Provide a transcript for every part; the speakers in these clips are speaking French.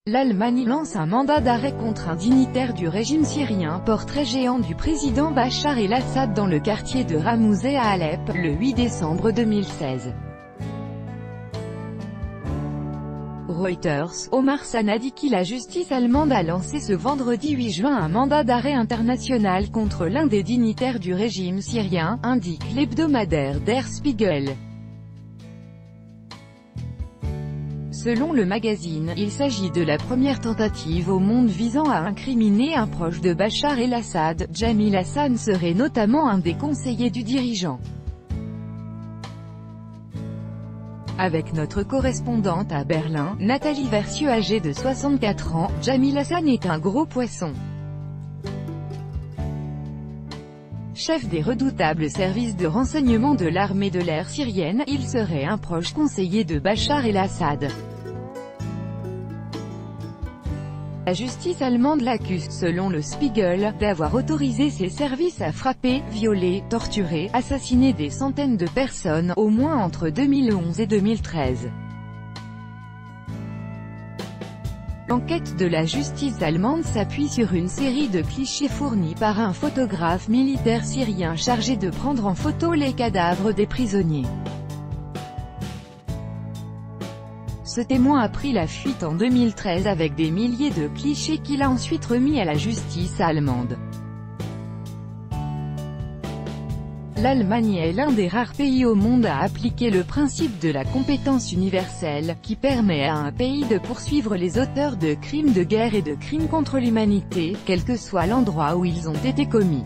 L'Allemagne lance un mandat d'arrêt contre un dignitaire du régime syrien. Portrait géant du président Bachar el-Assad dans le quartier de Ramouzeh à Alep, le 8 décembre 2016. Reuters, Omar Sanadiki. La justice allemande a lancé ce vendredi 8 juin un mandat d'arrêt international contre l'un des dignitaires du régime syrien, indique l'hebdomadaire Der Spiegel. Selon le magazine, il s'agit de la première tentative au monde visant à incriminer un proche de Bachar el-Assad. Jamil Hassan serait notamment un des conseillers du dirigeant. Avec notre correspondante à Berlin, Nathalie Versieux, âgée de 64 ans, Jamil Hassan est un gros poisson. Chef des redoutables services de renseignement de l'armée de l'air syrienne, il serait un proche conseiller de Bachar el-Assad. La justice allemande l'accuse, selon le Spiegel, d'avoir autorisé ses services à frapper, violer, torturer, assassiner des centaines de personnes, au moins entre 2011 et 2013. L'enquête de la justice allemande s'appuie sur une série de clichés fournis par un photographe militaire syrien chargé de prendre en photo les cadavres des prisonniers. Ce témoin a pris la fuite en 2013 avec des milliers de clichés qu'il a ensuite remis à la justice allemande. L'Allemagne est l'un des rares pays au monde à appliquer le principe de la compétence universelle, qui permet à un pays de poursuivre les auteurs de crimes de guerre et de crimes contre l'humanité, quel que soit l'endroit où ils ont été commis.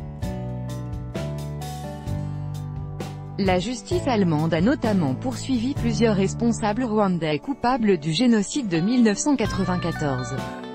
La justice allemande a notamment poursuivi plusieurs responsables rwandais coupables du génocide de 1994.